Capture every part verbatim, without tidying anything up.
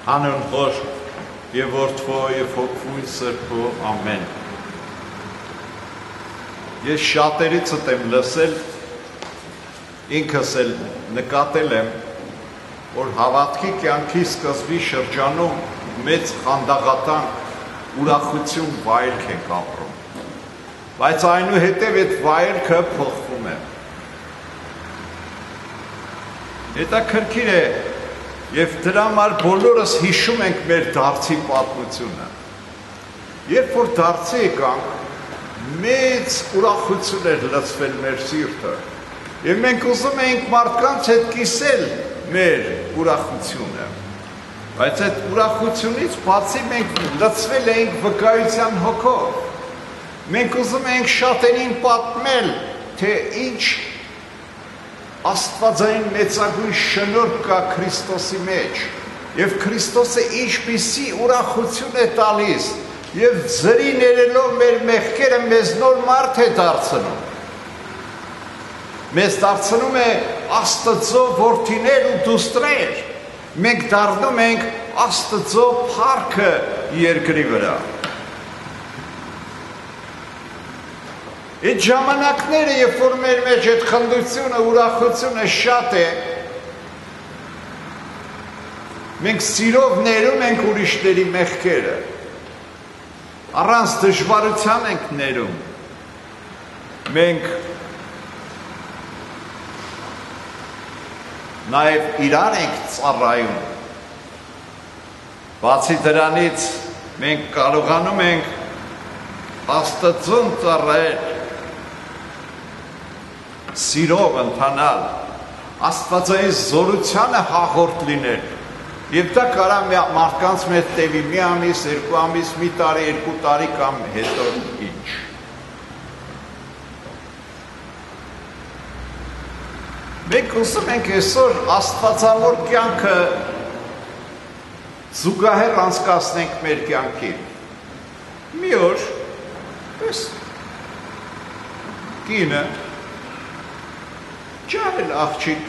Հանուն Հոր եւ Որդվո եւ Հոգու Սրբո ամեն։ Ես շատերիցդ եմ լսել, ինքս էլ նկատել եմ, որ հավատքի կյանքի սկզբի շրջանում մեծ խանդաղատանք, ուրախություն վայելք ենք ապրում, բայց այնուհետև այդ վայելքը փոխվում է։ Հետաքրքիր է, եւ դրա համար բոլորս հիշում ենք մեր դարձի պատմությունը։ Երբ որ դարձի եկանք, մեծ ուրախություն էր լցվել մեր սիրտը, եւ մենք ուզում էինք մարդկանց հետ կիսել մեր ուրախությունը, բայց այդ ուրախությունից բացի մենք լցվել էինք վկայության հոգով, մենք ուզում էինք շատերին պատմել, թե ինչ աստվածային մեծագույն շնորհք կա Քրիստոսի մեջ, եւ Քրիստոսը ինչպիսի ուրախություն է տալիս, եւ ձրի ներելով մեր մեղքերը մեզ նոր մարդ է դարձնում։ Մեզ դարձնում է Աստծո որդիներ ու դուստրեր, մենք դառնում ենք Աստծո փառքը երկրի վրա։ Այդ ժամանակները, երբ որ մեր մեջ այդ խնդությունը, ուրախությունը շատ է, մենք սիրով ներում ենք ուրիշների մեղքերը, առանց դժվարության ենք ներում, մենք նաև իրար ենք ծառայում, բացի դրանից մենք կարողանում ենք Աստծուն ծառայել, սիրով ընթանալ, աստվածային զորությանը հաղորդ լինել, եւ դա կարա մարդկանց մեջ տևի մի ամիս, երկու ամիս, մի տարի, երկու տարի կամ հետո ինչ։ Մենք ուզում ենք այսօր աստվածավոր կյանքը զուգահեռ անցկացնենք մեր կյանքին։ Մի օր այս կինը ջահել աղջիկ,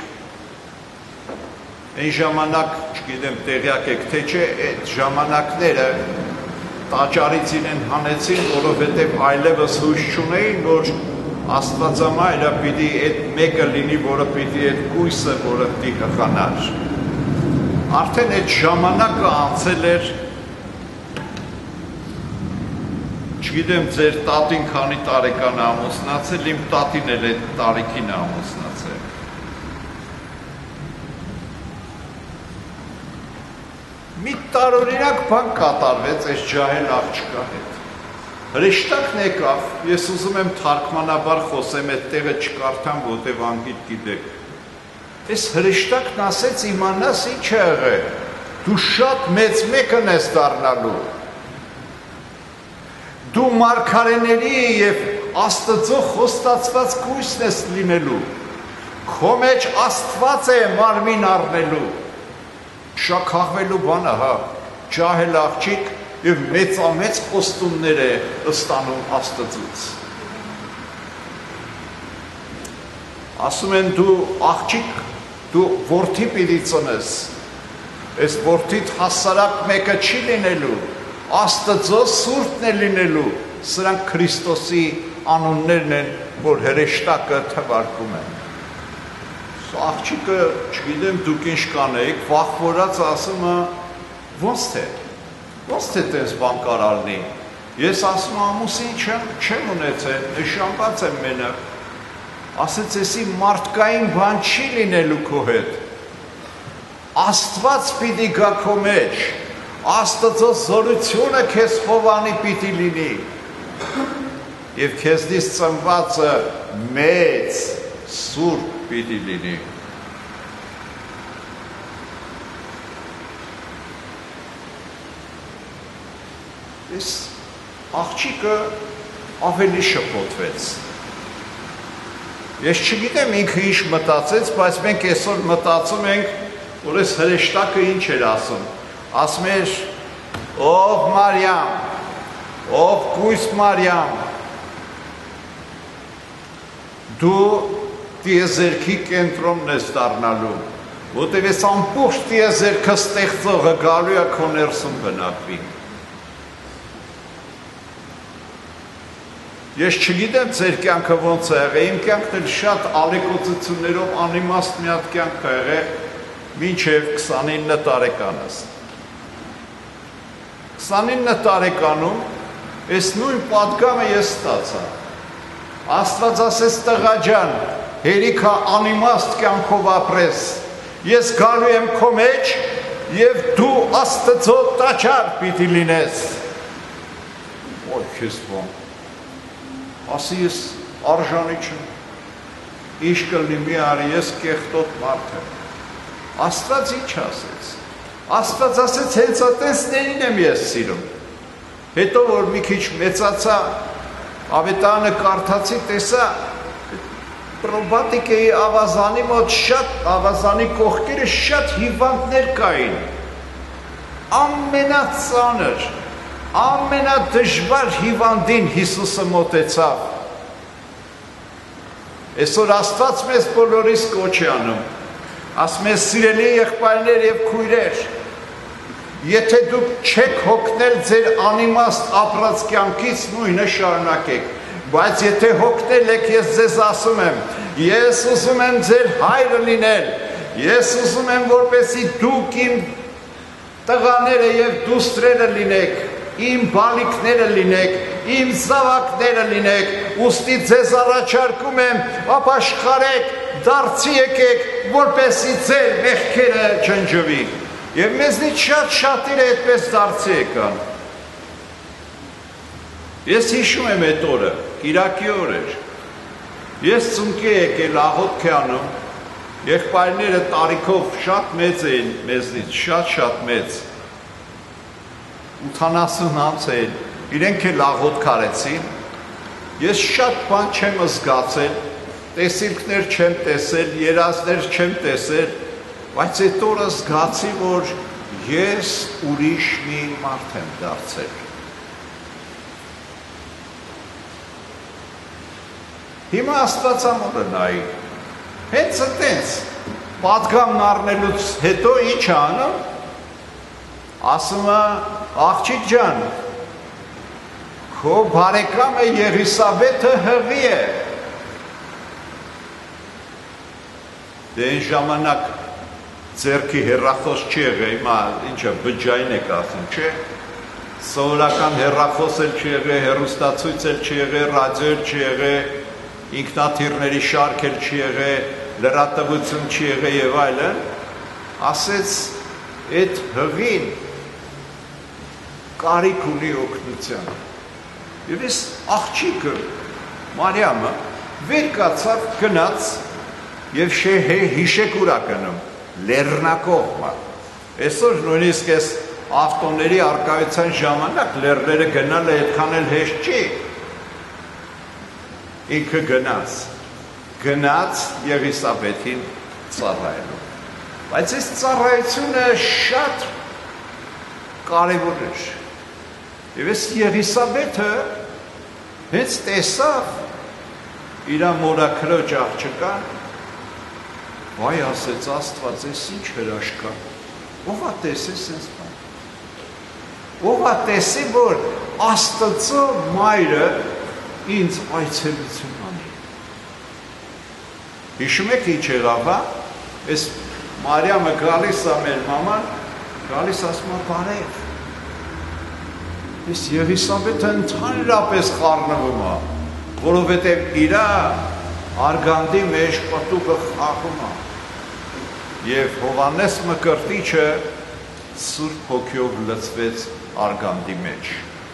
այն ժամանակ, չգիտեմ տեղյակ եք թե չէ, այդ ժամանակները տաճարից իրեն հանեցին, որովհետև այլևս հույս չունեին, որ Աստվածամայրը պիտի այդ մեկը լինի, որը պիտի այդ կույսը, որը պիտի հղանար։ Արդեն այդ ժամանակը անցել էր, չգիտեմ ձեր տատին քանի տարեկան է ամուսնացել, իմ տատին էլ այդ տարիքին է ամուսնացել։ Մի տարօրինակ բան կատարվեց այս ջահել աղջկա հետ։ Հրեշտակն եկավ, ես ուզում եմ թարգմանաբար խոսեմ, այդ տեղը չկարդամ, որտև անգիտ գիտեք։ Այս հրեշտակն ասեց իմանաս ինչ է եղել, դու շատ մեծ մեկն ես դառնալու։ Դու մարգարեների եւ Աստծո խոստացված կույսն ես լինելու, քո մեջ Աստված է մարմին առնելու, շաքախվելու բանը, հա, ջահել աղջիկ եւ մեծամեծ խոստումներ է ստանում Աստծուց։ Ասում են դու աղջիկ, դու որդի պիտի ծնես, այս որդիդ հասարակ մեկը չի լինելու, Աստծո սուրբն է լինելու, սրանք Քրիստոսի անուններն են, որ հրեշտակը թվարկում են։ Աղջիկը, չգիտեմ դուք ինչ կանեիք, վախվորած ասում է, ոնց թե, ոնց թե տես բան կարալնի, ես ասում ամուսին չեմ ունեցել, նշանված եմ մենակ, ասեց եսի մարդկային բան չի լինելու քո հետ, Աստված պիտի գա քո մեջ, Աստծո զորությունը քեզ խովանի պիտի լինի եւ քեզնից ծնվածը մեծ սուրբ պիտի լինի։ Այս աղջիկը ավելի շփոթվեց։ Ես չգիտեմ ինքը ինչ մտածեց, բայց մենք այսօր մտածում ենք, որ այս հրեշտակը ինչ էր ասում։ Ասում էր, ով Մարիամ, ով կույս Մարիամ, դու տիեզերքի կենտրոնն ես դառնալու, Որտև ես ամբողջ տիեզերքը ստեղծողը գալու է քո ներսում բնակվի։ Ես չգիտեմ ձեր կյանքը ոնց է եղել, իմ կյանքն էլ շատ ալեկոծություններով անիմաստ մի հատ կյանք է եղել մինչև քսանինը տարեկանս։ քսանինը տարեկանում այս նույն պատգամը ես ստացա։ Աստված ասեց տղա ջան, հերիք է անիմաստ կյանքով ապրես։ Ես գալու եմ քո մեջ եւ դու Աստծո տաճար պիտի լինես։ Ոյ քեզ բան։ Ասի ես արժանի չեմ, ինչ կլինի մի արի, ես կեղտոտ մարդ եմ։ Աստված ինչ ասեց։ Աստված ասեց հենց այդտեսներին եմ ես սիրում։ Հետո որ մի քիչ մեծացա, ավետարանը կարդացի, տեսա պրոբատիկեի ավազանի մոտ շատ, ավազանի կողքերը շատ հիվանդներ կային։ Ամենածանր ամենադժվար հիվանդին Հիսուսը մոտեցավ։ Այսօր Աստված մեզ բոլորիս կոչ է անում, ասում է սիրելի եղբայրներ եւ քույրեր, եթե դուք չեք հոգնել ձեր անիմաստ ապրած կյանքից, նույնը շարունակեք, բայց եթե հոգնել եք, ես ձեզ ասում եմ, ես ուզում եմ ձեր հայրը լինել, ես ուզում եմ որպեսզի դուք իմ տղաները եւ դուստրերը լինեք, իմ բալիկները լինեք, իմ զավակները լինեք, ուստի ձեզ առաջարկում եմ, ապաշխարեք, դարձի եկեք, որպեսզի ձեր մեղքերը ջնջվի։ Եվ մեզնից շատ շատերը այդպես դարձի եկան։ Ես հիշում եմ այդ օրը, կիրակի օր էր։ Ես ծնկի եկել աղոթքի անում, եղբայրները տարիքով շատ մեծ էին մեզնից, շատ-շատ մեծ։ ութանասուն անց էին, իրենք էլ աղոթք արեցին, ես շատ բան չեմ զգացել, տեսիլքներ չեմ տեսել, երազներ չեմ տեսել, բայց այդ օրը զգացի, որ ես ուրիշ մի մարդ եմ դարձել։ Հիմա Աստվածամորը նայի, հենց այդպես, պատգամն առնելուց հետո ինչ անում, ասում է, աղջիկ ջան, քո բարեկամը Եղիսաբեթը հղի է։ Դե այն ժամանակ ձեռքի հեռախոս չի եղել, հիմա ինչը բջջային եք ասում, չէ։ Սովորական հեռախոս էլ չի եղել, հեռուստացույց էլ չի եղել, ռադիո էլ չի եղել, ինքնաթիռների շարք էլ չի եղել, լրատվություն չի եղել եւ այլն, ասեց այդ հղին կարիք ունի օգնության։ Եվ ես աղջիկը Մարիամը վեր կացավ, գնաց եւ հիշեկուրա գնում, լեռնակողմը։ Այսօր նույնիսկ այս ավտոների արկայության ժամանակ լեռները գնալը այդքան էլ հեշտ չի։ Ինքը գնաց, գնաց Եղիսաբեթին ծառայելու։ Բայց այս ծառայությունը շատ կարևոր էր։ Եվ այս Եղիսաբեթը հենց տեսավ իր մորաքրոջ աղջկան, վայ ասեց Աստված, ես ինչ հրաշքա, ով է տեսես այս բան, ով է տեսի, որ Աստծո մայրը ինձ այցելություն անի։ Հիշում եք ինչ եղավ, այս Մարիամը գալիս է մեր մաման, գալիս ասում է բարև։ Այս Եղիսաբեթը ընդհանրապես խառնվում է, որովհետև իր արգանդի մեջ պտուկը խաղում է։ Եվ Հովհաննես Մկրտիչը Սուրբ Հոգիով լցվեց արգանդի մեջ։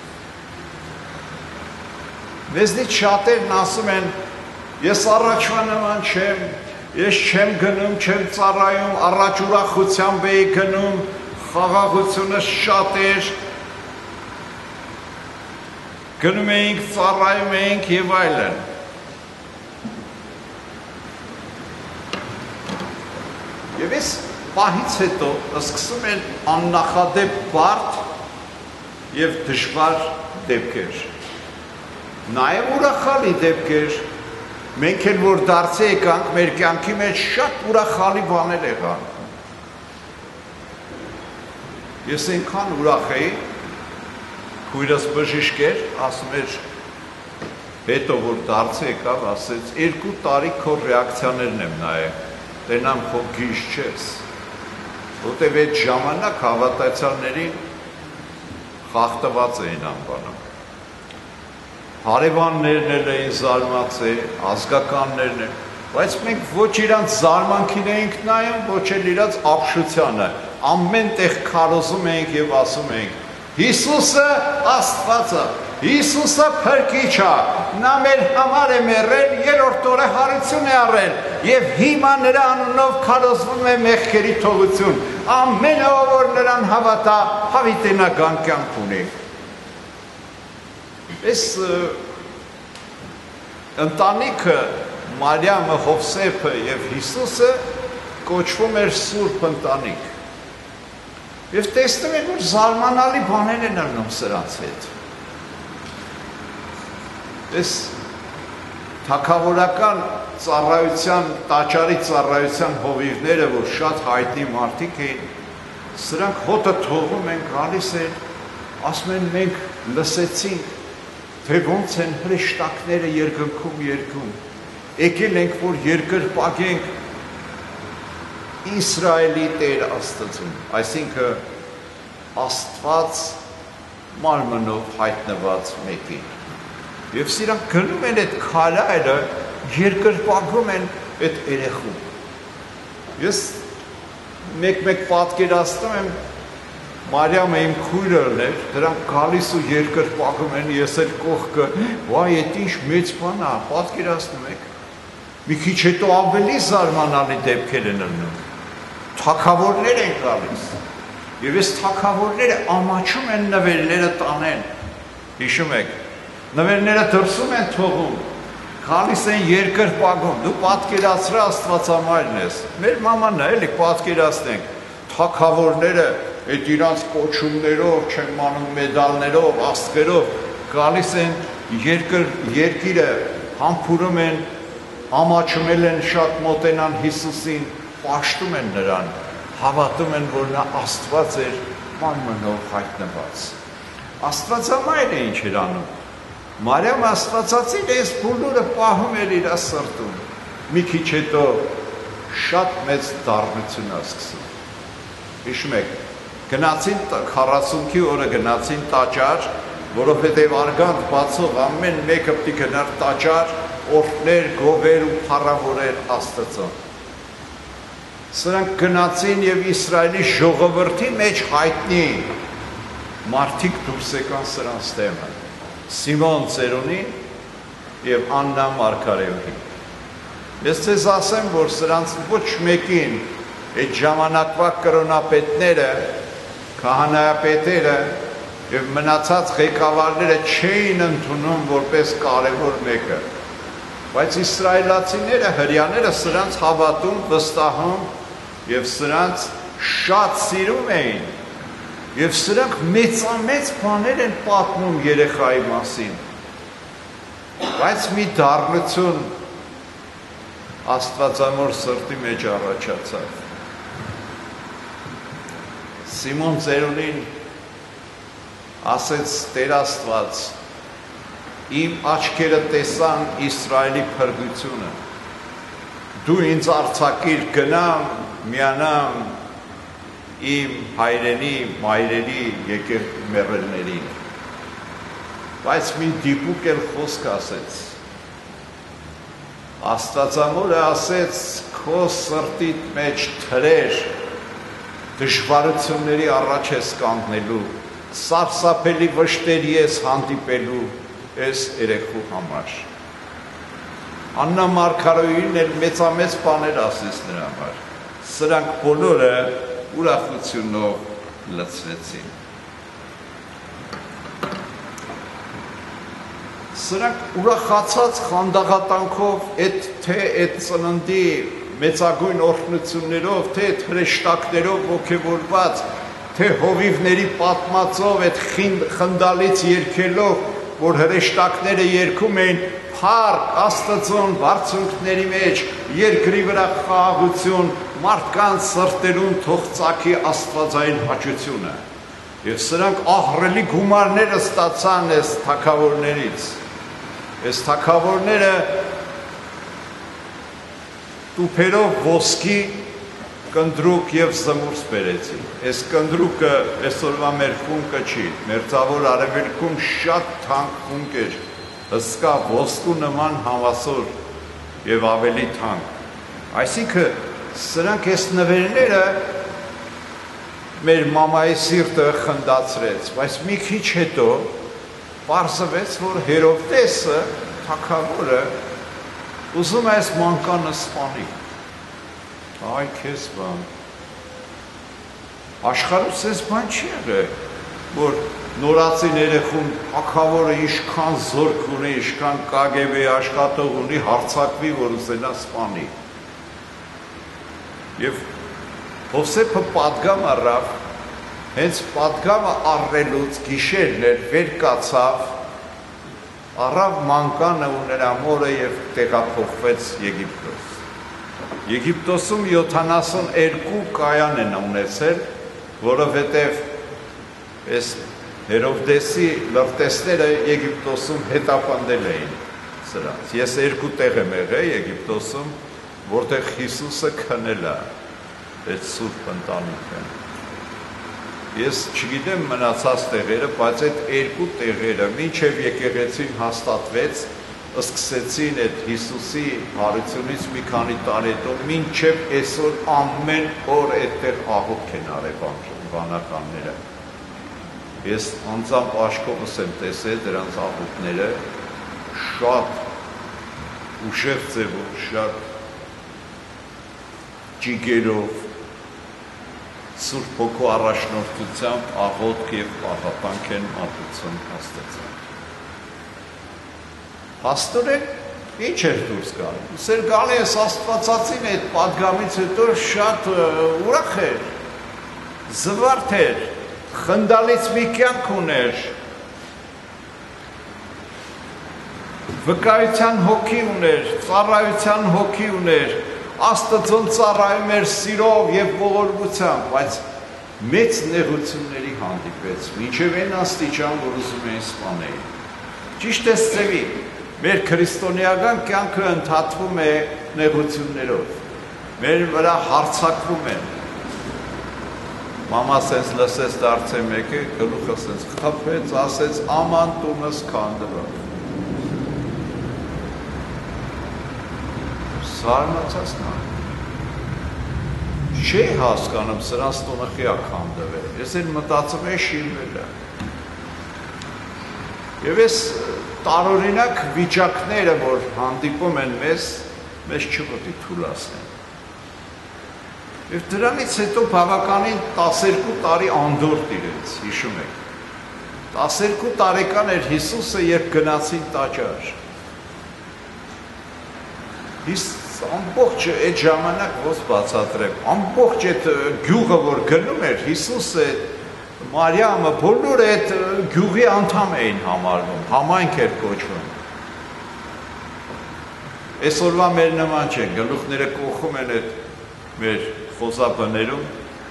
Մեզնից շատերն ասում են, ես առաջվա նման չեմ, ես չեմ գնում, չեմ ծառայում, առաջ ուրախությամբ էի գնում, խաղաղությունը շատ էր, գնում էինք, ծառայում էինք եւ այլն։ Եվ այս պահից հետո սկսում են աննախադեպ բարդ եւ դժվար դեպքեր։ Նաեւ ուրախալի դեպքեր, մենք էլ որ դարձի եկանք, մեր կյանքի մեջ շատ ուրախալի բաներ եղան։ Ես այնքան ուրախ էի, քույրս բժիշկ էր, ասում էր, հետո որ դարձի եկավ, ասեց, երկու տարի քո ռեակցիաներն եմ նայել, տենամ քո գիժ չես, որտև այդ ժամանակ հավատացյալներին խախտված էին անվանում։ Հարևաններն էլ էին զարմացել, ազգականներն էլ, բայց մենք ոչ իրանց զարմանքին էինք նայում, ոչ էլ իրանց ապշությանը, ամեն տեղ քարոզում էինք և ասում էինք, Հիսուսը Աստված է, Հիսուսը փրկիչ է, նա մեր համար է մեռել, երրորդ օրը հարություն է առել, և հիմա նրա անունով քարոզվում է մեղքերի թողություն, ամենը ով որ նրան հավատա, հավիտենական կյանք ունի։ Այս ընտանիքը Մարիամը, Հովսեփը և Հիսուսը կոչվում էր Սուրբ ընտանիք։ Եվ տեսնում եք, որ զարմանալի բաներ են անում սրանց հետ։ Այս թագավորական ծառայության, տաճարի ծառայության հովիվները, որ շատ հայտնի մարդիկ էին, սրանք հոտը թողում են, գալիս են, ասում են մենք լսեցինք, թե ոնց են հրեշտակները երկնքում երգում, եկել ենք, որ երկրպագենք Իսրայելի Տեր Աստծուն, այսինքն Աստված մարմնով հայտնված մեկին։ Եվ սրանք գնում են այդ քարայրը, երկրպագում են այդ երեխուն։ Ես մեկ-մեկ պատկերացնում եմ, Մարիամը իմ քույրն էր, դրանք գալիս ու երկրպագում են, ես էլ կողքը, վայ, այդ ինչ մեծ բան է, պատկերացնում եք։ Մի քիչ հետո ավելի զարմանալի դեպքեր են անում։ Թագավորներ են գալիս, և այս թագավորները ամաչում են նվերները տանեն, հիշում եք, նվերները դրսում են թողում, գալիս են երկրպագում, դու պատկերացրա Աստվածամայրն ես, մեր մաման է, էլի պատկերացնենք, թագավորները այդ իրանց կոչումներով, չեմ անում մեդալներով, աստղերով, գալիս են երկիրը, համբուրում են, ամաչում են շատ մոտենան Հիսուսին, պաշտում են նրան, հավատում են, որ նա Աստված էր մարմնով հայտնված։ Աստվածամայրը ինչ էր անում։ Մարիամը Աստվածածին այս բոլորը պահում էր իր սրտում։ Մի քիչ հետո շատ մեծ դառնություն է սկսում։ Հիշում եք, գնացին քառասունքի օրը գնացին տաճար, որովհետև արգանդ բացող ամեն մեկը պիտի գնար տաճար, օրհներ, գովեր ու փառավորեր Աստծուն։ Սրանք գնացին և Իսրայելի ժողովրդի մեջ հայտնի մարդիկ դուրս եկան սրանց դեմը, Սիմոն ծերունին և Աննա Մարգարեովին։ Ես ձեզ ասեմ, որ սրանց ոչ մեկին այդ ժամանակվա կրոնապետները, քահանայապետերը և մնացած ղեկավարները չէին ընդունում որպես կարևոր մեկը, բայց իսրայելացիները, հրեաները սրանց հավատում, վստահում և սրանց շատ սիրում էին, և սրանք մեծամեծ բաներ են պատմում երեխայի մասին, բայց մի դառնություն Աստվածամոր սրտի մեջ առաջացավ։ Սիմոն ծերունին ասեց Տեր Աստված, իմ աչքերը տեսան Իսրայելի փրկությունը, դու ինձ արձակիր գնամ, միանամ իմ հայրենի, մայրերի եկել մեռելներին, բայց մի դիպուկ էլ խոսք ասեց, Աստվածամորը ասեց, քո սրտիդ մեջ թրեր, դժվարությունների առաջ ես կանգնելու, սարսափելի վշտերի ես հանդիպելու այս երեխու համար։ Աննա Մարգարեովին էլ մեծամեծ բաներ ասեց նրա համար, սրանք բոլորը ուրախությունով լցվեցին։ Սրանք ուրախացած խանդաղատանքով, թե այդ ծննդի մեծագույն օրհնություններով, թե այդ հրեշտակներով ոգևորված, թե հովիվների պատմածով, այդ խնդալից երգելով, որ հրեշտակները երգում էին, փառք Աստծուն բարձունքների մեջ, երկրի վրա խաղաղություն, մարդկանց սրտերում թող ծագի աստվածային հաճությունը։ Եվ սրանք ահռելի գումարները ստացան այս թագավորներից։ Այս թագավորները տուփերով ոսկի կնդրուկ եւ զմուրց բերեցին։ Այս կնդրուկը այսօրվա մեր խունկը չի, մեր ցավոր արևելքում շատ թանկ խունկ էր, հսկա ոսկու նման հավասար եւ ավելի թանկ։ Այսինքն սրանք այս նվերները մեր մամայի սիրտը խնդացրեց, բայց մի քիչ հետո պարզվեց, որ Հերովդեսը, թագավորը, ուզում է այս մանկանը սպանի։ Այ քեզ բան։ Աշխարհում այս բան չի եղել, որ նորածին երեխուն թագավորը ինչքան զորք ունի, ինչքան Կ Գ B աշխատող ունի, հարձակվի, որ ուզենա սպանի։ Եվ Հովսեփը պատգամ առավ, հենց պատգամը առնելուց գիշերն էր, վեր կացավ, առավ մանկանը ու նրա մորը եւ տեղափոխվեց Եգիպտոս։ Եգիպտոսում յոթանասուներկու կայան են ունեցել, որովհետև այս Հերովդեսի լրտեսները Եգիպտոսում հետապնդել էին սրանց։ Ես երկու տեղ եմ եղել Եգիպտոսում, որտեղ Հիսուսը քնել է այդ սուրբ ընտանիքը։ Ես չգիտեմ մնացած տեղերը, բայց այդ երկու տեղերը մինչև եկեղեցին հաստատվեց, սկսեցին այդ Հիսուսի հարությունից մի քանի տարի հետո մինչև այսօր ամեն օր այդտեղ աղոթք են արել վանականները։ Ես անձամբ աչքովս եմ տեսել դրանց աղոթքները շատ ուժեղ ձևով, շատ ճիգերով, Սուրբ Հոգու առաջնորդությամբ աղոթք եւ պահապանք են մատուցում Աստծուն։ Փաստորեն ինչ էր դուրս գալու։ Սեր գալի է Աստվածածին այդ պատգամից հետո շատ ուրախ էր, զվարթ էր, խնդալից մի կյանք ուներ, վկայության հոգի ուներ, ծառայության հոգի ուներ, Աստծուն ծառայում էր սիրով եւ ողորմությամբ, բայց մեծ նեղությունների հանդիպեց, մինչև այն աստիճան, որ ուզում էին սպանել։ Ճիշտ է ծևի, մեր քրիստոնեական կյանքը ընդհատվում է նեղություններով, մեր վրա հարձակվում են։ Մամա սենց լսեց դարձե մեկը, գլուխը սենց խփեց, ասեց աման տունս քանդվավ։ Զարմացած նա։ Չի հասկանում սրանց տունը խիա քանդվել։ Ես էլ մտածում եմ շինվել է։ Եվ այս տարօրինակ վիճակները, որ հանդիպում են մեզ, մեզ չպետք է թուլացնեն։ Եվ դրանից հետո բավականին տասներկու տարի անդորդ իրենց, հիշում եք։ տասներկու տարեկան էր Հիսուսը, երբ գնացին տաճար։ Ամբողջ այդ ժամանակ ոնց բացատրեմ, ամբողջ այդ գյուղը, որ գնում էր, Հիսուսը, Մարիամը, բոլորը այդ գյուղի անդամ էին համարվում, համայնք էր կոչվում։ Այսօրվա մեր նման չեն, գլուխները կոխում են այդ մեր խոզաբներում,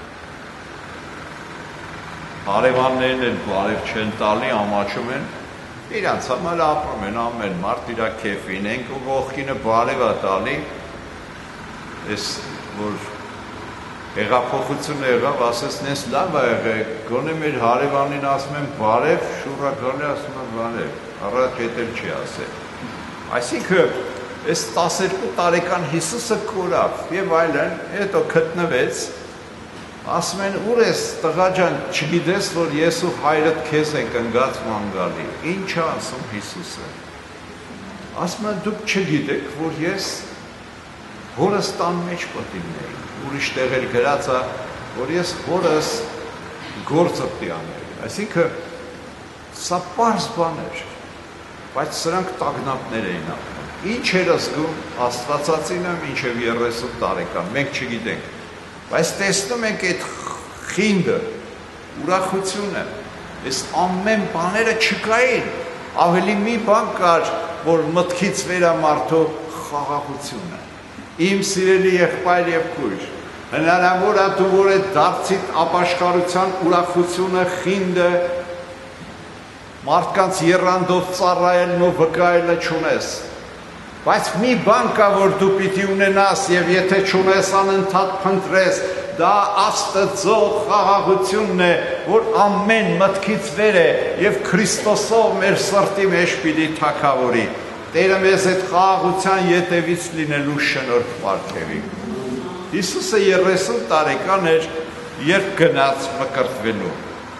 հարևաններն են բարև չեն տալի, ամաչում են, իրանց համար ապրում են ամեն մարդ իրա քեֆին, ենք ու ողքինը բարև է տալի, ես որ հեղափոխությունը եղավ, ասես նես լավ է եղել, գոնե մեր հարևանին ասում են բարև, շուռա գոնե ասում են բարև, առաջ հետ էլ չի ասել։ Այսինքն, այս տասներկու տարեկան Հիսուսը կորավ եւ այլն, հետո գտնվեց, ասում են ուր ես տղա ջան, չգիտես, որ ես ու հայրդ քեզ ենք ընկած մանգալի։ Ինչ է ասում Հիսուսը։ Ասում են դուք չգիտեք, որ ես հորս տան մեջ պետք է լինեի։ Ուրիշ տեղ էլ գրած է, որ ես հորս գործը պետք է անեի։ Այսինքն սա պարզ բան էր, բայց սրանք տագնապներ էին ապրում։ Ինչ էր զգում Աստվածածինը մինչև երեսուն տարեկան, մենք չգիտենք։ Բայց տեսնում ենք այդ խինդը, ուրախությունը, այս ամեն բաները չկային, ավելի մի բան կար, որ մտքից վերամարդու խաղաղությունը։ Իմ սիրելի եղբայր եւ քույր, հնարավոր է դու որ այդ դարձիդ ապաշխարության ուրախությունը խինդը մարդկանց եռանդով ծառայելն ու վկայելը չունես, բայց մի բան կա, որ դու պիտի ունենաս և եթե չունես անընդհատ փնտրես, դա Աստծո խաղաղությունն է, որ ամեն մտքից վեր է և Քրիստոսով մեր սրտի մեջ պիտի թագավորի։ Տերը մեզ այդ խաղաղության ետևից լինելու շնորհ պարգևի։ Հիսուսը երեսուն տարեկան էր, երբ գնաց մկրտվելու։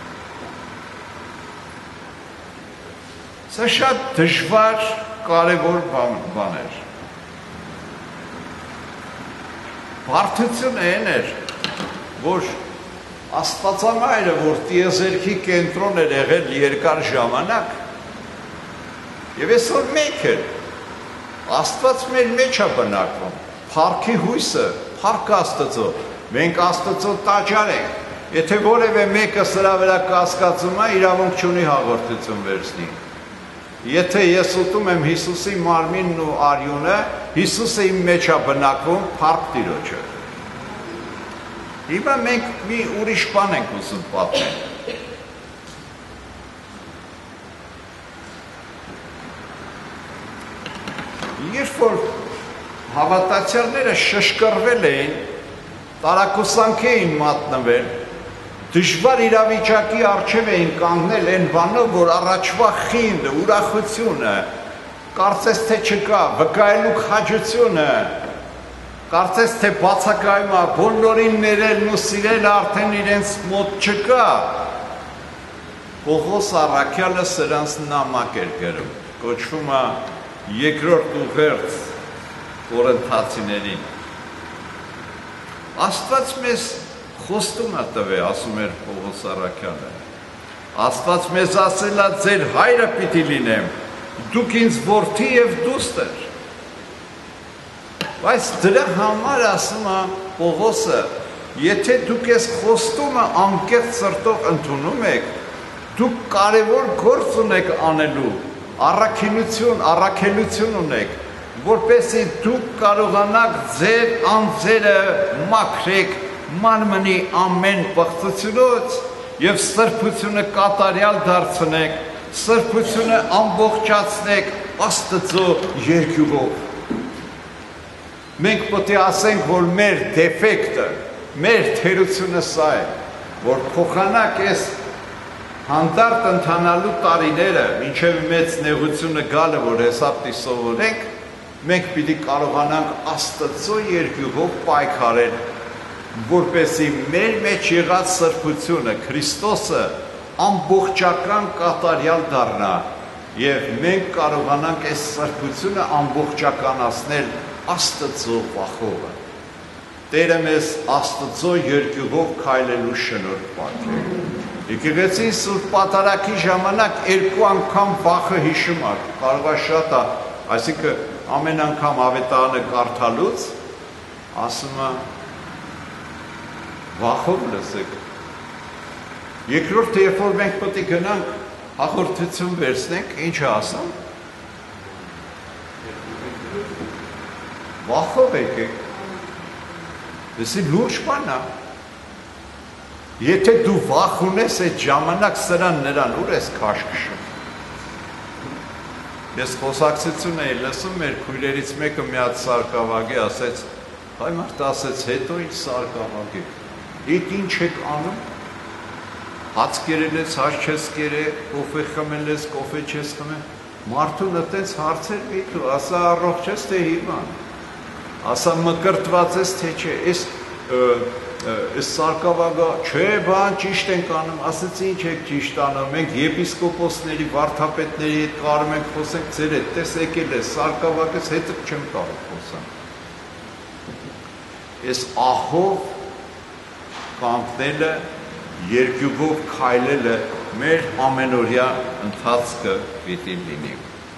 Սա շատ դժվար կարևոր բան էր։ Բարդությունը այն էր, որ Աստվածամայրը, որ տիեզերքի կենտրոն էր եղել երկար ժամանակ, և այսօր մեկ էր, Աստված մեր մեջ է բնակվում, փառքի հույսը, փառք Աստծո, մենք Աստծո տաճար ենք, եթե որևէ մեկը սրա վրա կասկածում է, իրավունք չունի հաղորդություն վերցնի։ Եթե ես ուտում եմ Հիսուսի մարմինն ու արյունը, Հիսուսը իմ մեջ է բնակվում, փառք Տիրոջը։ Հիմա մենք մի ուրիշ բան ենք ուզում պատմել։ Երբ որ հավատացյալները շշկռվել էին, տարակուսանքի էին մատնվել, դժվար իրավիճակի առջև էին կանգնել այն բանով, որ առաջվա խինդը, ուրախությունը, կարծես թե չկա, վկայելու քաջությունը, կարծես թե բացակայում է, բոլորին ներելն ու սիրելը արդեն իրենց մոտ չկա։ Պողոս առաքյալը սրանց նամակ էր գրում, կոչվում է երկրորդ ուղերձ Կորինթացիներին։ Աստված մեզ խոստում է տվել, ասում էր Պողոս առաքյալը։ Աստված մեզ ասել է, ձեր հայրը պիտի լինեմ, դուք ինձ որդի և դուստր։ Բայց դրա համար ասում է Պողոսը, եթե դուք ես խոստումը անկեղծ սրտով ընդունում եք, դուք կարևոր գործ ունեք անելու, առաքինություն, առաքելություն ունեք, որպեսզի դուք կարողանաք ձեր անձերը մաքրեք մարմնի ամեն պղծությունից և սրբությունը կատարյալ դարձնեք, սրբությունը ամբողջացնեք Աստծո երկյուղով։ Մենք պետք է ասենք, որ մեր դեֆեկտը, մեր թերությունը սա է, որ փոխանակ այս հանդարտ ընթանալու տարիները, մինչև մեծ նեղությունը գալը, որ հեսա պիտի սովորենք, մենք պիտի կարողանանք Աստծո երկյուղով պայքարել, որպեսզի մեր մեջ եղած սրբությունը, Քրիստոսը ամբողջական կատարյալ դառնա և մենք կարողանանք այս սրբությունը ամբողջականացնել Աստծո վախովը։ Տերը մեզ Աստծո երկյուղով քայլելու շնորհ պարգևի։ Եկեղեցին Սուրբ Պատարագի ժամանակ երկու անգամ վախը հիշում է, կարող է շատ է, այսինքն ամեն անգամ ավետարանը կարդալուց ասում է վախով լսեք։ Երկրորդը, երբ որ մենք պետք է գնանք հաղորդություն վերցնենք, ինչ է ասում։ Վախով եկեք։ Դեսի լուրջ բան է։ Եթե դու վախ ունես, այդ ժամանակ սրան նրան ուր ես քաշքշում։ Ես խոսակցություն էի լսում, մեր քույրերից մեկը մի հատ սարկավագի ասեց, հայ մարդ ասեց, հետո ինչ սարկավագի։ Իդ ինչ եք անում, հաց կերել ես, հաց չես կերել, կոֆե խմել ես, կոֆե չես խմել, մարդուն ըտենց հարցեր միտու, ասա առողջ ես, թե հիվան, ասա մկրտված ես, թե չէ, ես սարկավագա, չէ բան ճիշտ ենք անում, ասեց ինչ եք ճիշտ անում, մենք եպիսկոպոսների, վարդապետների հետ կարում ենք խոսենք ձեր հետ, տես եկել ես, սարկավագես հետը չեմ կարող խոսանք։ Ես ահով կանգնելը, երկյուղով քայլելը մեր ամենօրյա ընթացքը պիտի լինի։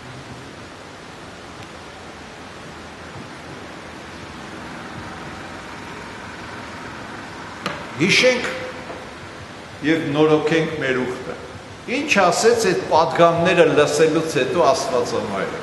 Հիշենք և նորոգենք մեր ուխտը։ Ինչ ասեց այդ պատգամները լսելուց հետո Աստվածամայրը։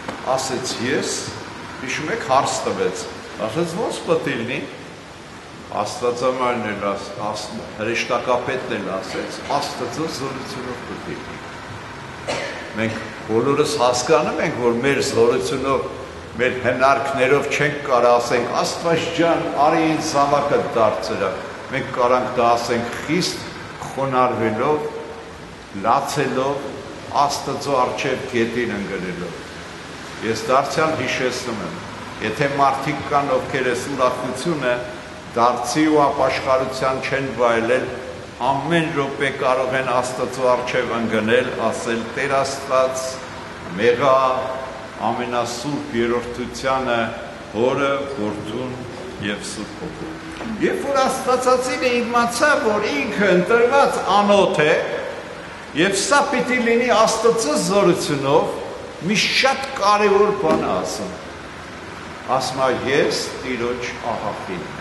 Ասեց ես, հիշում եք հարց տվեց, ասեց ոնց պետք է լինի։ Աստվածամայրն էլ ասաց, հրեշտակապետն էլ ասեց, Աստծո զորությունով պետք է։ Մենք բոլորս հասկանում ենք, որ մեր զորությունով, մեր հնարքներով չենք կարող ասենք, Աստված ջան, արի ինձ զավակը դարձրա։ Մենք կարանք դա ասենք խիստ խոնարհվելով, լացելով, Աստծո առջև գետին ընկնելով։ Ես դարձյալ հիշեցնում եմ, եթե մարդիկ կան, ովքեր այս ուրախությունը դարձի ու ապաշխարության չեն վայելել, ամեն րոպե կարող են Աստծո առջև ընկնել, ասել Տեր Աստված, մեղա ամենասուրբ երրորդությանը, Հորը, Որդուն և Սուրբ Հոգուն։ Երբ որ Աստվածածինը իմացավ, որ ինքը ընտրված անոթ է, և սա պիտի լինի Աստծո զորությունով, մի շատ կարևոր բան ասում, ասում է ես Տիրոջ աղախին եմ։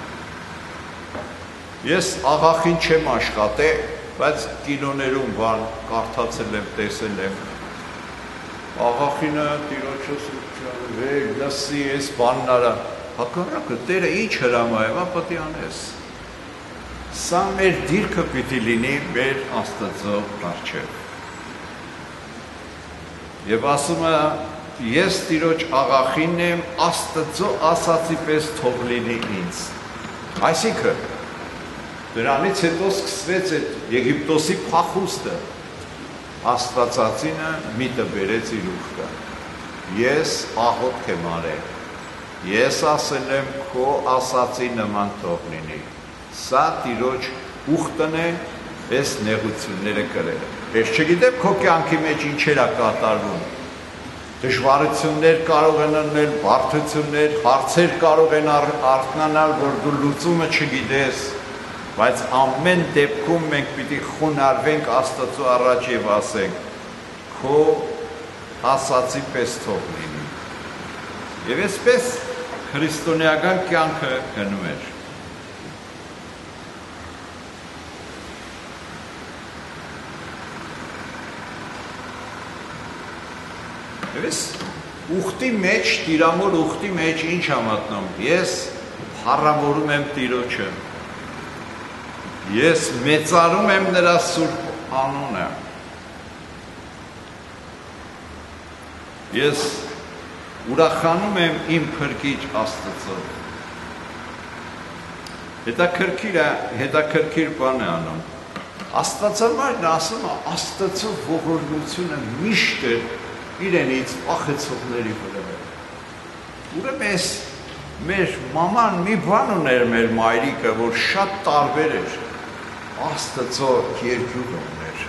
Ես աղախին չեմ աշխատել, բայց կինոներում բան կարդացել եմ, տեսել եմ, աղախինը Տիրոջը սուրճանը, վեր, լսի ես բանն արա, հակառակը Տերը ինչ հրամայում, պետք է անես։ Սա մեր դիրքը պիտի լինի մեր Աստծո առջև։ Եվ ասում է, ես Տիրոջ աղախինն եմ, Աստծո ասածի պես թող լինի ինձ։ Այսինքն, դրանից հետո սկսվեց այդ Եգիպտոսի փախուստը, Աստվածածինը միտը բերեց իր ուխտը։ Ես աղոթք եմ արել, ես ասել եմ քո ասածի նման թող լինի։ Սա Տիրոջ ուխտն է, այս նեղությունները կրել։ Ես չգիտեմ քո կյանքի մեջ ինչեր է կատարվում։ Դժվարություններ կարող են լինել, բարդություններ, հարցեր կարող են արթնանալ, որ դու լուծումը չգիտես, բայց ամեն դեպքում մենք պիտի խոնարհվենք Աստծո առաջ եւ ասենք. քո ասածի պես թող լինի։ Եվ այսպես քրիստոնեական կյանքը գնում էր։ Ես ուխտի մեջ, տիրամոր ուխտի մեջ ինչ եմ մտնում, ես փառավորում եմ Տիրոջը, ես մեծարում եմ նրա սուրբ անունը, ես ուրախանում եմ իմ փրկիչ Աստծո։ Հետաքրքիր է, հետաքրքիր բան է անում։ Աստվածամայրն ասում է, Աստծո ողորմությունը միշտ է իրենից ախեցողների վրա։ Ուրեմն ես մեր մաման մի բան ուներ մեր մայրիկը, որ շատ տարբեր էր, Աստծո երկյուղը ուներ։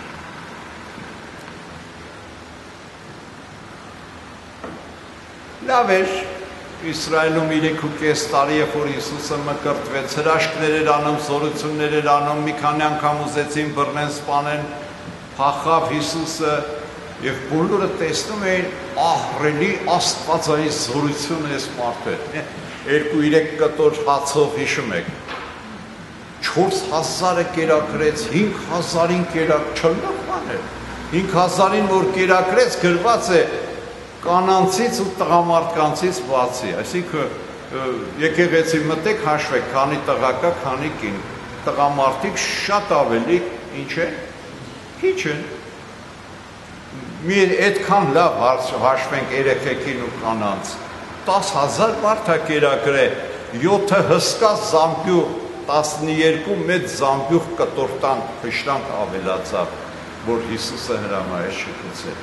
Լավ էր, Իսրայելում երեք ու կես տարի, երբ որ Հիսուսը մկրտվեց, հրաշքներ էր անում, զորություններ էր անում, մի քանի անգամ ուզեցին բռնեն, սպանեն, փախավ Հիսուսը, և բոլորը տեսնում էին ահռելի աստվածային զորությունը այս մարդը։ Երկու երեք կտոր հացով հիշում եք։ չորս հազարը կերակրեց, հինգ հազարին կերակ չլավ բան է։ հինգ հազարին որ կերակրեց գրված է կանանցից ու տղամարդկանցից բացի։ Այսինքն եկեղեցի մտեք հաշվեք, քանի տղա կա, քանի կին։ Տղամարդիկ շատ ավելի ինչ են, քիչ են։ Մի այդքան լավ հաշվենք երեքեքին ու կանանց, տաս հազար մարդ է կերակրե, յոթը հսկա զամբյուղ, տասնյերկու մեծ զամբյուղ կտորտան փշտանք ավելացավ, որ Հիսուսը հրամայեց շփոթել։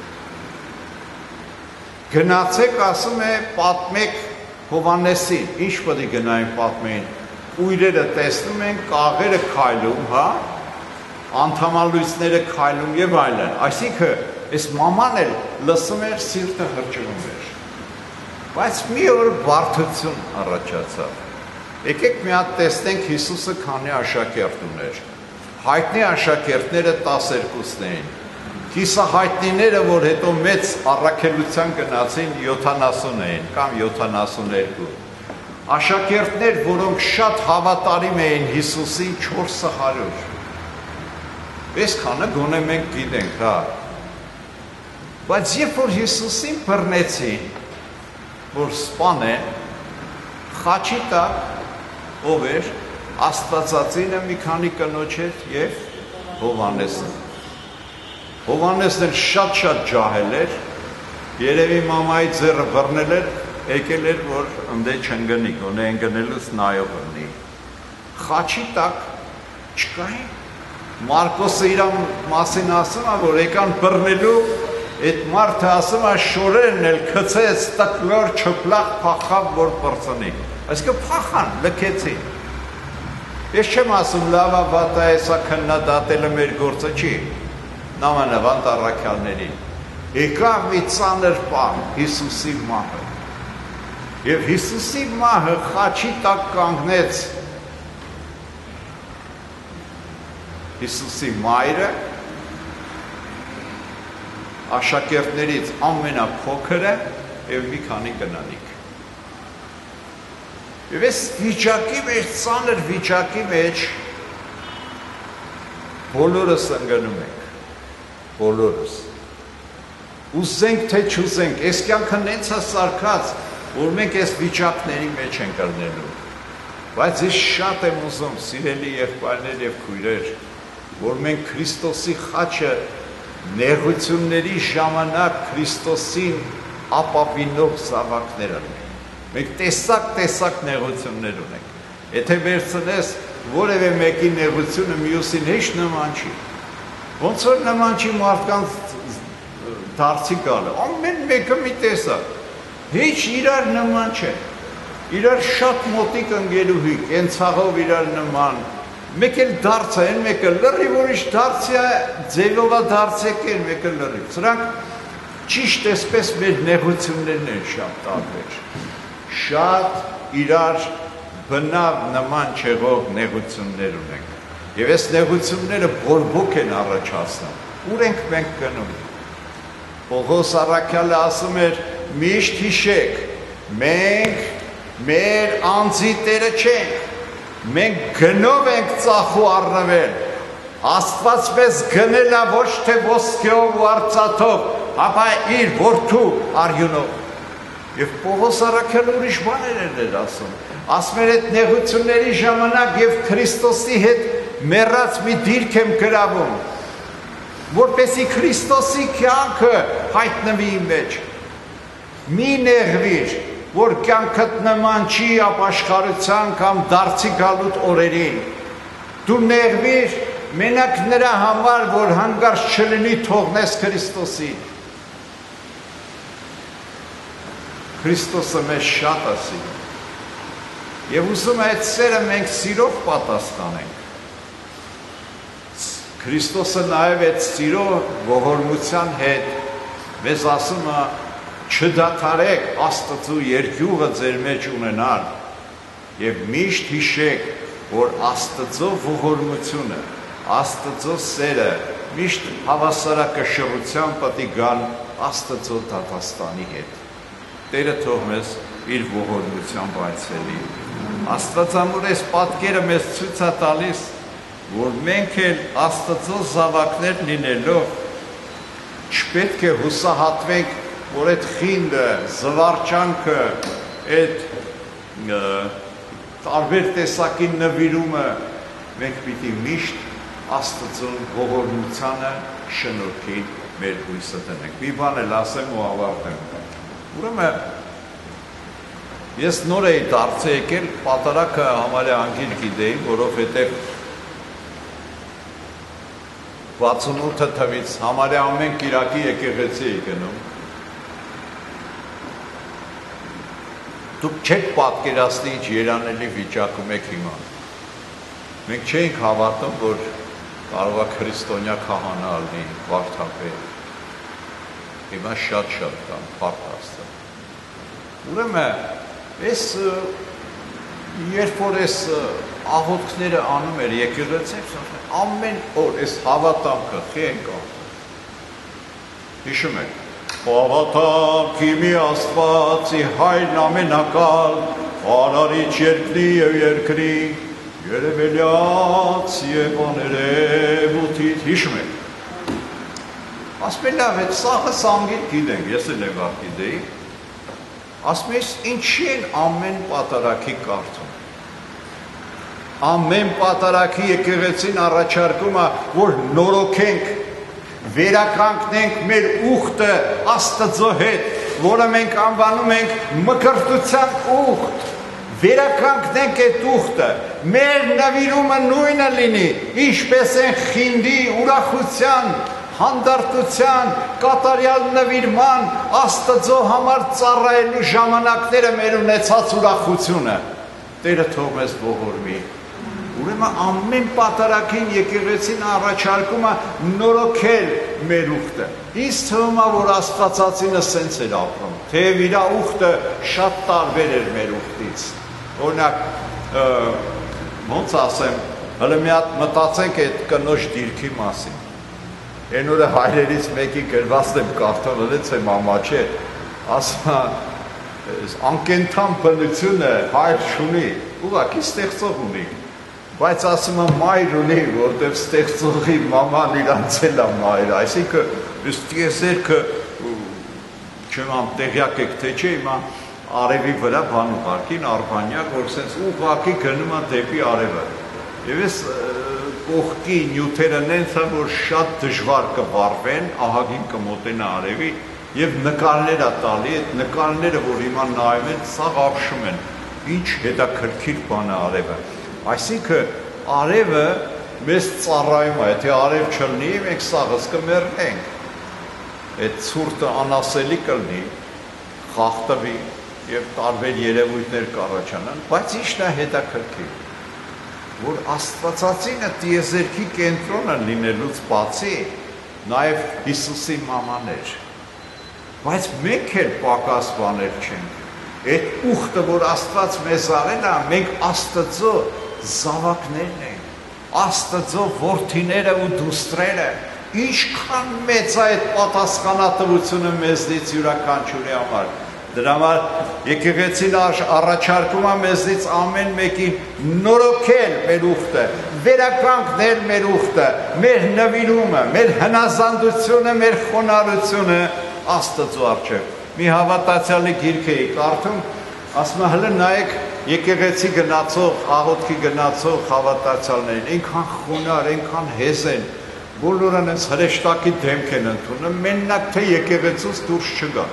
Գնացեք, ասում է, պատմեք Հովհաննեսին, ինչ պետք է գնային պատմեին, կույրերը տեսնում են, կաղերը քայլում, հա, անդամալույսները քայլում եւ այլն, այսինքն Այս մաման էլ լսում էր, սիրտը հրճվում էր, բայց մի օր բարդություն առաջացավ։ Եկեք մի հատ տեսնենք Հիսուսը քանի աշակերտ ուներ։ Հայտնի աշակերտները տասներկուսն էին։ Կիսահայտնիները, որ հետո մեծ առաքելության գնացին, յոթանասուն էին կամ յոթանասուներկու։ Աշակերտներ, որոնք շատ հավատարիմ էին Հիսուսին, չորսը հարյուր։ Այսքանը գոնե մենք գիտենք, հա։ Բայց երբ որ Հիսուսին բռնեցին, որ սպանեն, խաչի տակ ով էր, Աստվածածինը մի քանի կնոջ էր եւ Հովհաննեսը։ Հովհաննեսն էլ շատ-շատ ջահել էր, երևի մամայի ձեռը բռնել էր, եկել էր, որ ընդե չընկնի, գոնե ընկնելուց նայող լինի։ Խաչի տակ չկային։ Մարկոսը իր մասին ասում է, որ եկան բռնելու, այդ մարդը ասում է շորերն էլ գցեց, տկլոր չպլախ փախավ, որ բրծնի։ Այսինքն փախան, լքեցին։ Ես չեմ ասում լավա վատա էսա քննադատելը մեր գործը չի, նամանավանդ առաքյալներին։ Եկավ մի ծանր պահ Հիսուսի մահը։ Եվ Հիսուսի մահը խաչի տակ կանգնեց Հիսուսի մայրը, աշակերտներից ամենափոքրը եւ մի քանի կնանիկ։ Եվ այս վիճակի մեջ, ծանր վիճակի մեջ բոլորս ընկնում ենք, բոլորս։ Ուզենք թե չուզենք, այս կյանքը նենց է սարքած, որ մենք այս վիճակների մեջ ենք ընկնելու։ Բայց ես շատ եմ ուզում, սիրելի եղբայրներ եւ քույրեր, որ մենք Քրիստոսի խաչը նեղությունների ժամանակ Քրիստոսին ապավինող զավակներ ունենք։ Մենք տեսակ-տեսակ նեղություններ ունենք։ Եթե վերցնես որևէ մեկի նեղությունը մյուսին հեչ նման չի։ Ոնց որ նման չի մարդկանց դարձի գալը։ Ամեն մեկը մի տեսակ։ Հեչ իրար նման չէ։ Իրար շատ մոտիկ ընկելուհի, կենցաղով իրար նման։ Մեկ էլ դարձ է, մեկը լրիվ ուրիշ դարձի է, ձևովա դարձեք են, մեկը լրիվ։ Սրանք ճիշտ էսպես մեր նեղություններն են շատ տարբեր։ Շատ իրար բնավ նման չեղող նեղություններ ունենք։ Եվ այս նեղությունները բորբոք են առաջացնում։ Ուր ենք մենք գնում։ Պողոս առաքյալը ասում էր, միշտ հիշեք, մենք մեր անձի տերը չենք, մենք գնով ենք ծախու առնվել, Աստված մեզ գնել է ոչ թե ոսկեով ու արծաթով, ապա իր որդու արյունով։ Եվ Պողոս առաքյալը ուրիշ բաներ էր ասում, ասում էր այդ նեղությունների ժամանակ եւ Քրիստոսի հետ մեռած մի դիրք եմ գրավում, որպեսզի Քրիստոսի կյանքը հայտնվի իմ մեջ։ Մի նեղվիր, որ կյանքդ նման չի ապաշխարության կամ դարձի գալուտ օրերին։ Դու նեղվիր մենակ նրա համար, որ հանգարց չլինի թողնես Քրիստոսին։ Քրիստոսը մեզ շատ է սիրում։ Եվ ուզում է այդ սերը մենք սիրով պատասխանենք։ Քրիստոսը նաև այդ սիրո ողորմության հետ մեզ ասում է չդադարեք Աստծու երկյուղը ձեր մեջ ունենալ եւ միշտ հիշեք, որ Աստծո ողորմությունը, Աստծո սերը միշտ հավասարակշռությամբ պետք է գան Աստծո դատաստանի հետ։ Տերը թող մեզ իր ողորմությամբ այցելի։ Աստվածամոր այս պատկերը մեզ ցույց է տալիս, որ մենք էլ Աստծո զավակներ լինելով չպետք է հուսահատվենք, որ այդ խինդը, զվարճանքը, այդ տարբեր տեսակի նվիրումը մենք պիտի միշտ Աստծուն ողորմությանը շնորհքին մեր հույսը տնենք։ Մի բան էլ ասեմ ու ավարտեմ։ Ուրեմն ես նոր էի դարձել եկել, պատարակը համարյա անգիր գիտեի, որովհետև վաթսունութ թվից համարյա ամեն կիրակի եկեղեցի էի գնում։ Դուք չեք պատկերացնի ինչ երանելի վիճակում եք հիմա։ Մենք չէինք հավատում, որ կարող է քրիստոնյա քահանա լինի, վարդապետ։ Հիմա շատ-շատ կան, փառք Աստծո։ Ուրեմն, այս երբ որ այս աղոթքները անում էր եկեղեցին, ամեն օր այս հավատամքը խենք անում։ Հիշում եք։ Հավատանք իմի Աստվածի Հայրն ամենակալ, արարիչ երկնի և երկրի, երևելյաց և աներևութից, հիշում եք։ Ասում է լավ, այդ սաղը սանգիր գիտենք, ես էլ եմ վաղ գիտեի, ասում ես ինչի են ամեն պատարակի կարդում։ ամեն պատարագի եկեղեցին առաջարկում է, որ նորոգենք, վերականգնենք մեր ուխտը Աստծո հետ, որը մենք անվանում ենք մկրտության ուխտ, վերականգնենք այդ ուխտը, մեր նվիրումը նույնը լինի, ինչպես են խինդի, ուրախության, հանդարտության, կատարյալ նվիրման, Աստծո համար ծառայելու ժամանակները մեր ունեցած ուրախությունը, Տերը թող մեզ ողորմի։ Ուրեմն ամեն պատարագին եկեղեցին առաջարկում է նորոգել մեր ուխտը։ Ինձ թվում է, որ Աստվածածինը սենց էր ապրում, թեև իր ուխտը շատ տարբեր էր մեր ուխտից։ Օրինակ, ոնց ասեմ, հələ մի հատ մտածենք այդ կնոջ դիրքի մասին։ Այն օրը հայրերից մեկի գրվածն եմ կարդալ, հենց եմ ամաչե, ասում է, անկենդան բնությունը հայր չունի, ուղղակի ստեղծող ունի, բայց ասում է մայր ունի, որտեղ ստեղծողի մաման իրանց էլ է մայր, այսինքն այս տիեզերքը չեմ ամ տեղյակ եք թե չէ, հիմա արևի վրա բան ուղարկին արբանյակ, որ սենց ուղղակի գնում է դեպի արևը։ Եվ այս կողքի նյութերը նենց է, որ շատ դժվար կվառվեն, ահագին կմոտենա արևի և նկարներ է տալի, այդ նկարները, որ հիմա նայում են, սաղ ապշում են, ինչ հետաքրքիր բան է արևը։ Այսինքն արևը մեզ ծառայում է, եթե արև չլինի, մենք սաղս կմեռնենք, այդ ցուրտը անասելի կլինի, խախտվի և տարբեր երևույթներ կառաջանան, բայց ինչն է հետաքրքիր, որ Աստվածածինը տիեզերքի կենտրոնը լինելուց բացի, նաև Հիսուսի մաման էր, բայց մենք էլ պակաս բաներ չենք, այդ ուխտը, որ Աստված մեզ արել է, մենք Աստծո զավակներն ենք, Աստծո որդիները ու դուստրերը, ինչքան մեծ է այդ պատասխանատվությունը մեզնից յուրաքանչյուրի համար։ Դրա համար եկեղեցին առաջարկում է մեզնից ամեն մեկին նորոգել մեր ուխտը, վերականգնել մեր ուխտը, մեր նվիրումը, մեր հնազանդությունը, մեր խոնարհությունը Աստծո առջև։ Մի հավատացյալի գիրք էի կարդում, ասում է հələ նայեք եկեղեցի գնացող, աղոթքի գնացող հավատացյալներին, այնքան խոնարհ, այնքան հեզ են, բոլորը հենց հրեշտակի դեմք են ընդունում, մենակ թե եկեղեցուց դուրս չգա։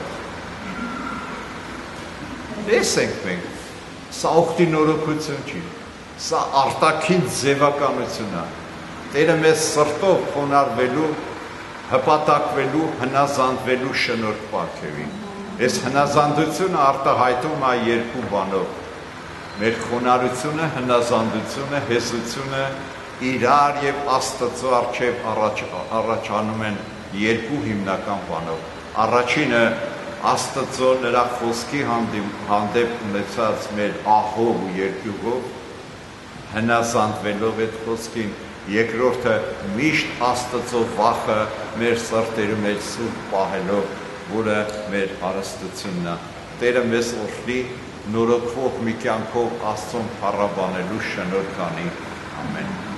Ես ենք մենք, սա ուխտի նորոգություն չի, սա արտաքին ձևականություն է, Տերը մեզ սրտով խոնարհվելու, հպատակվելու, հնազանդվելու շնորհք պարգևի։ Այս հնազանդությունը արտահայտում է երկու բանով, մեր խոնարհությունը, հնազանդությունը, հեզությունը իրար և Աստծո առջև առաջանում են երկու հիմնական բանով։ Առաջինը Աստծո նրա խոսքի հանդեպ ունեցած մեր ահով ու երկյուղով, հնազանդվելով այդ խոսքին, երկրորդը միշտ Աստծո վախը մեր սրտերում մեր սուրբ պահելով, որը մեր հարստությունն է։ Տերը մեզ օրհնի նորոգվող մի կյանքով Աստծուն փառաբանելու շնորհ կանի։ Ամեն։